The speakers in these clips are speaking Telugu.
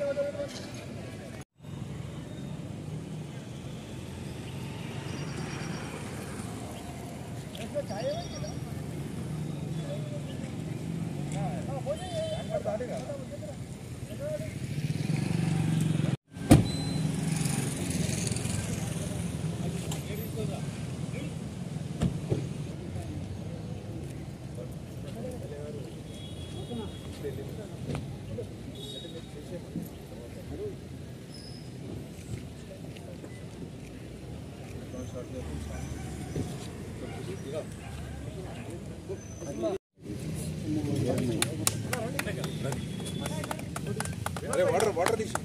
వాటర్ తీసి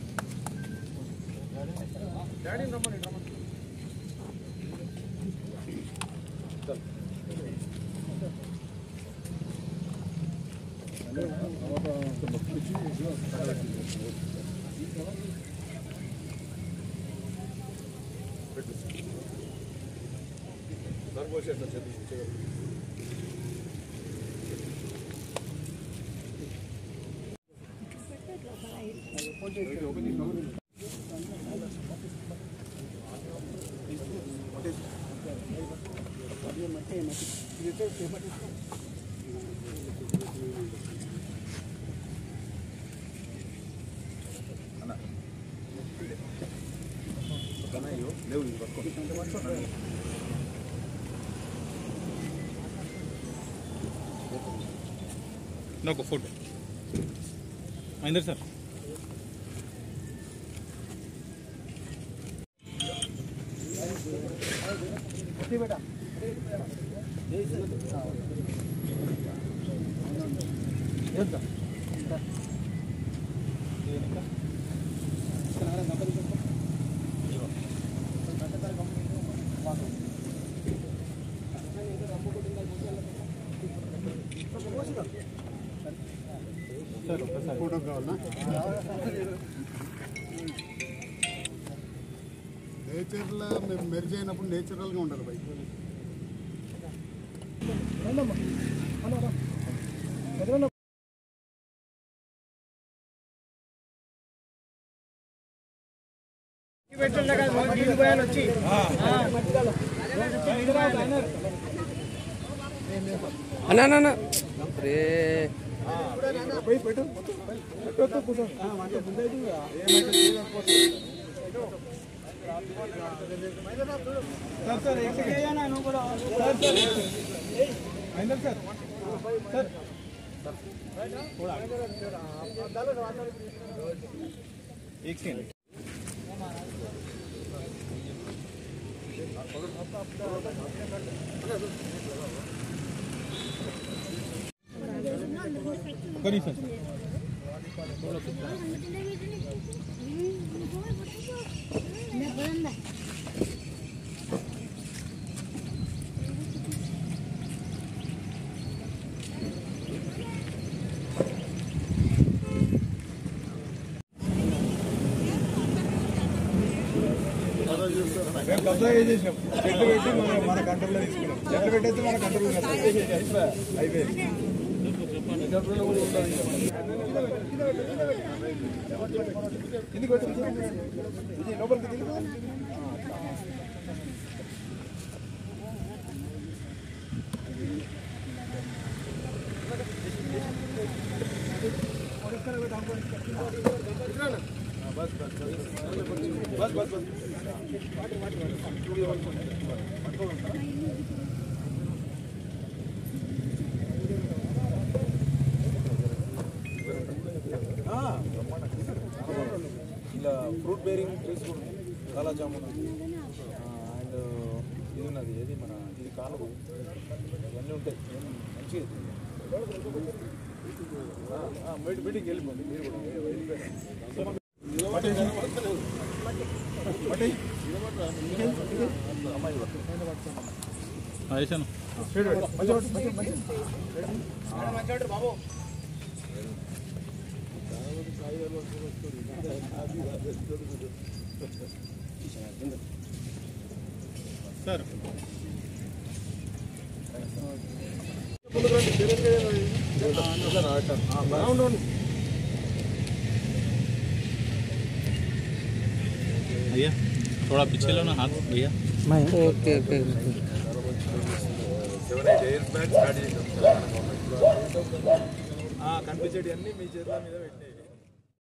డాడీ రమ్మని నాకు ఫోటో మహేందర్ సార్ बेटा फोटो కావాలా నేచర్లో మేము మెర్జ్ అయినప్పుడు నేచురల్గా ఉండాలి బైక్ అన్నా రే एक सेकंड करी सर कब्जा చేసేసాం చెట్లు పెట్టి మన కంట్రోల్లో తీసుకున్నాం చెట్లు పెట్టేస్తే మన కంట్రోల్లో అయిపోయింది కంట్రోల్లో కూడా ఉండాలి కిందికి వచ్చి లోపలికి बस बस बस बस बस ఇలా ఫ్రూట్ బేరింగ్ ట్రీస్ కూడా ఉన్నాయి కాలా జామున్ అండ్ ఇది ఉన్నది ఏది మన ఇది కానుగు ఇవన్నీ ఉంటాయి మంచిగా మీటింగ్కి వెళ్ళిపోండి మీరు కూడా బాబు సార్ भैया थोड़ा पीछे लो ना हाथ भैया ఓకే ఓకే కనిపించేటి అన్ని మీ చేతుల మీద పెట్టినాయి